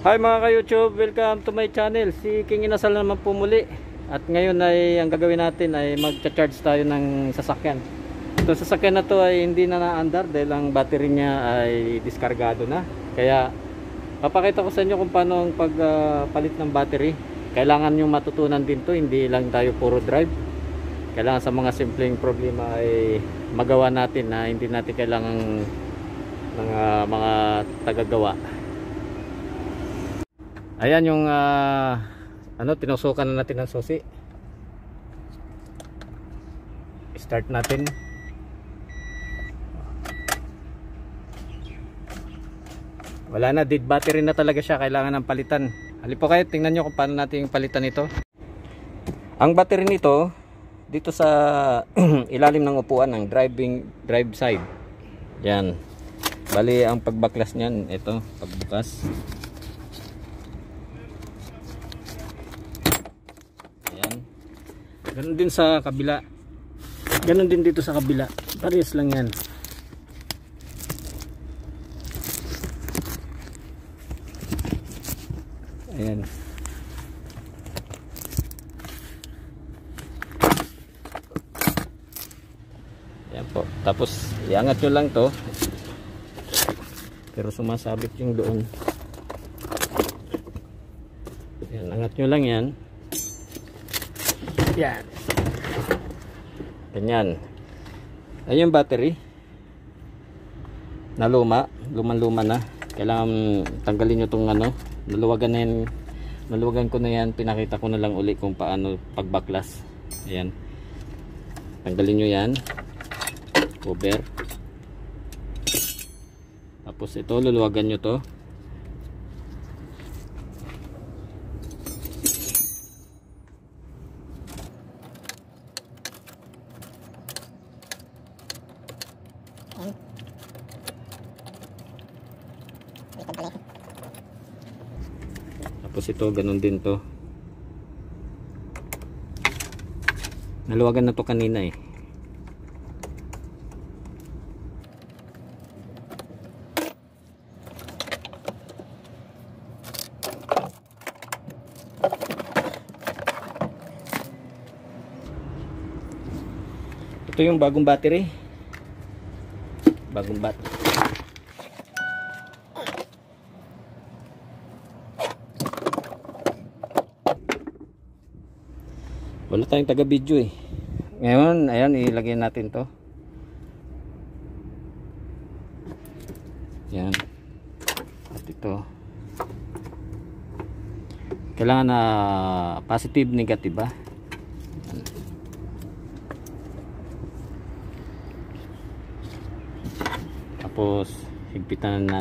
Hi mga ka-YouTube, welcome to my channel. Si King Inasal naman po muli. At ngayon ay ang gagawin natin ay mag-charge tayo ng sasakyan. Ito sasakyan na to ay hindi na naandar dahil ang battery niya ay diskargado na. Kaya papakita ko sa inyo kung paano ang pagpalit ng battery. Kailangan nyo matutunan din to, hindi lang tayo puro drive. Kailangan sa mga simpleng problema ay magawa natin na hindi natin kailangan ng mga tagagawa. Ayan yung tinusukan na natin ng susi. Start natin. Wala na, dead battery na talaga siya, kailangan ng palitan. Halip po kayo, tingnan nyo kung paano natin palitan ito. Ang battery nito dito sa ilalim ng upuan ng drive side. Yan. Bali ang pagbaklas niyan, ito, pagbukas. Ganon din sa kabila. Ganon din dito sa kabila. Parehas lang yan. Ayan. Ayan po. Tapos iangat nyo lang to. Pero sumasabit yung doon. Ayan. Angat nyo lang yan. Yan. Ganyan. Ayun yung battery. Na luma na. Kailangan tanggalin nyo itong naluwagan na yan. Naluwagan ko na yan. Pinakita ko na lang uli kung paano pagbaklas. Ayan. Tanggalin nyo yan. Cover. Tapos ito, luluwagan nyo to. Tapos ito, ganun din to. Naluwagan na to kanina eh. Ito yung bagong battery. Bagong battery. Wala tayong taga video eh. Ngayon, ayan, ilagay natin to. Yan. At ito. Kailangan na positive, negative ba? Tapos higpitan na.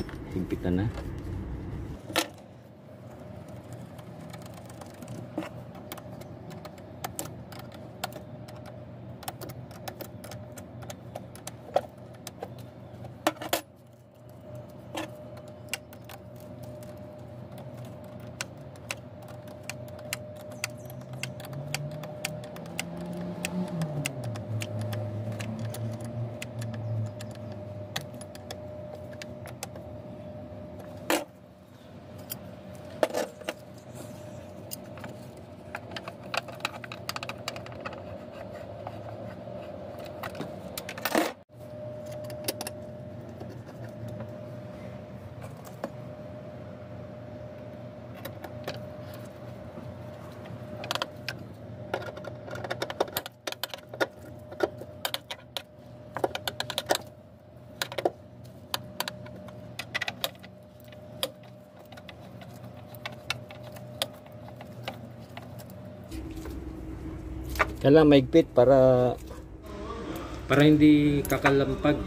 Kailangan maigpit para hindi kakalampag,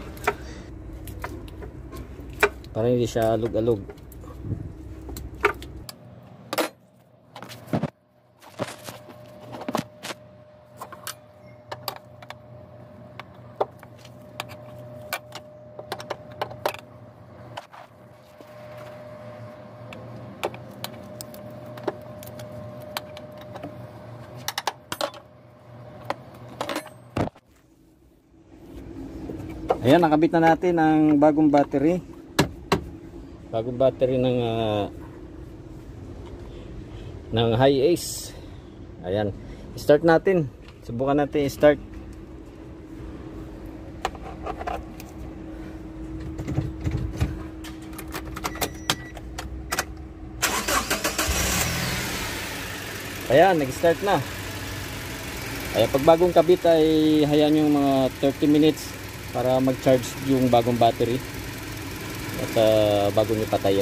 para hindi siya alog-alog. Ayan, nakabit na natin ang bagong battery ng ng Hi-Ace. Ayan, start natin, subukan natin i-start. Ayan, nag-start na. Kaya pag bagong kabit ay hayaan yung mga 30 minutes para mag-charge yung bagong battery at bago nyo patayin.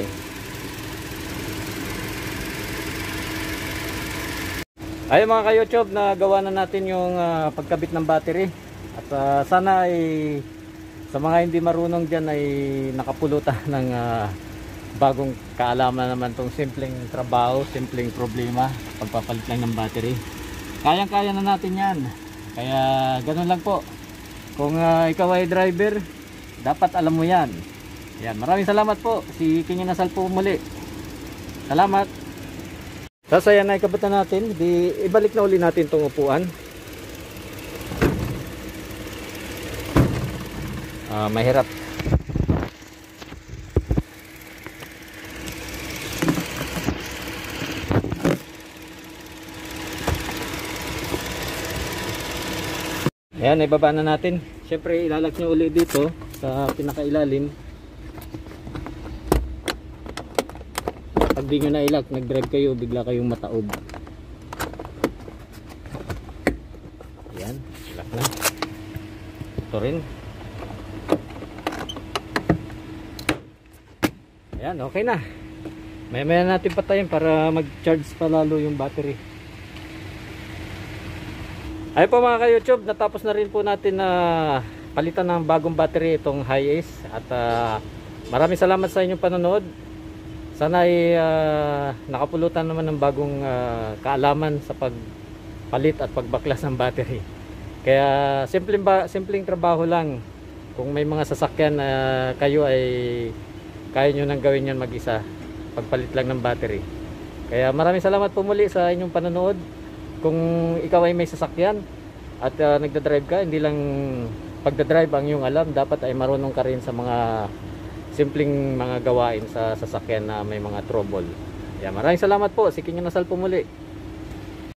Ayun mga ka-YouTube, nagawa na natin yung pagkabit ng battery at sana ay sa mga hindi marunong dyan ay nakapulutan ng bagong kaalaman naman tong simpleng trabaho, simpleng problema, pagpapalit lang ng battery. Kayang-kaya na natin yan. Kaya ganun lang po. Kung ikaw ay driver, dapat alam mo yan. Yan, maraming salamat po. Si King Inasal po muli. Salamat. Sasaya na ikabutan natin. Ibalik na uli natin itong upuan. Mahirap. Ayan, ibaba na natin. Siyempre ilalak nyo ulit dito sa pinakailalim. Pag di nyo nailak, nag-drive kayo, bigla kayong mataob. Ayan, ilak na. Ito rin. Ayan, okay na. Maya-maya natin patayin para mag-charge pa lalo yung battery. Ayun po mga ka-YouTube, natapos na rin po natin na palitan ng bagong battery itong Hi-Ace. At maraming salamat sa inyong panonood. Sana ay nakapulutan naman ng bagong kaalaman sa pagpalit at pagbaklas ng battery. Kaya simpleng trabaho lang. Kung may mga sasakyan kayo ay kaya nyo nang gawin yan mag-isa, pagpalit lang ng battery. Kaya maraming salamat po muli sa inyong panonood. Kung ikaw ay may sasakyan at nagdadrive ka, hindi lang pagdadrive ang iyong alam, dapat ay marunong ka rin sa mga simpleng mga gawain sa sasakyan na may mga trouble. Maraming salamat po. Si King Inasal po muli.